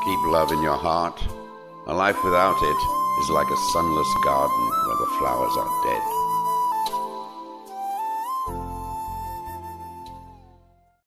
Keep love in your heart. A life without it is like a sunless garden where the flowers are dead.